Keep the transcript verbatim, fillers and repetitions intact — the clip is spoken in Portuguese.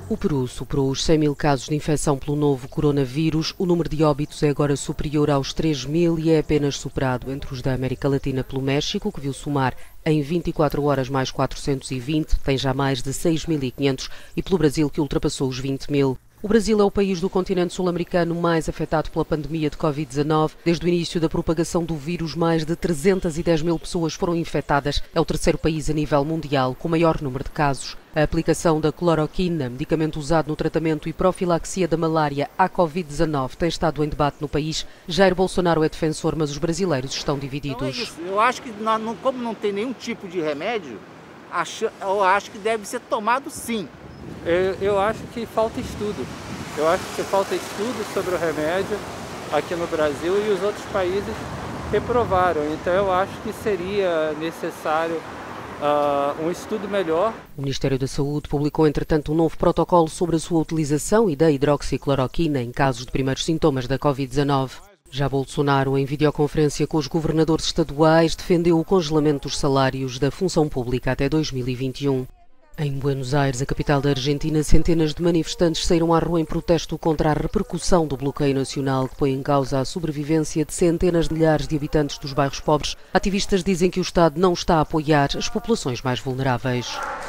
O Peru superou os cem mil casos de infecção pelo novo coronavírus. O número de óbitos é agora superior aos três mil e é apenas superado entre os da América Latina pelo México, que viu somar em vinte e quatro horas mais quatrocentos e vinte, tem já mais de seis mil e quinhentos, e pelo Brasil, que ultrapassou os vinte mil. O Brasil é o país do continente sul-americano mais afetado pela pandemia de covid dezanove. Desde o início da propagação do vírus, mais de trezentas e dez mil pessoas foram infectadas. É o terceiro país a nível mundial com maior número de casos. A aplicação da cloroquina, medicamento usado no tratamento e profilaxia da malária à covid dezanove, tem estado em debate no país. Jair Bolsonaro é defensor, mas os brasileiros estão divididos. Não é isso. Eu acho que, não, como não tem nenhum tipo de remédio, eu acho que deve ser tomado sim. Eu, eu acho que falta estudo. Eu acho que falta estudo sobre o remédio aqui no Brasil, e os outros países reprovaram. Então eu acho que seria necessário uh, um estudo melhor. O Ministério da Saúde publicou, entretanto, um novo protocolo sobre a sua utilização e da hidroxicloroquina em casos de primeiros sintomas da covid dezanove. Já Bolsonaro, em videoconferência com os governadores estaduais, defendeu o congelamento dos salários da função pública até dois mil e vinte e um. Em Buenos Aires, a capital da Argentina, centenas de manifestantes saíram à rua em protesto contra a repercussão do bloqueio nacional que põe em causa a sobrevivência de centenas de milhares de habitantes dos bairros pobres. Ativistas dizem que o Estado não está a apoiar as populações mais vulneráveis.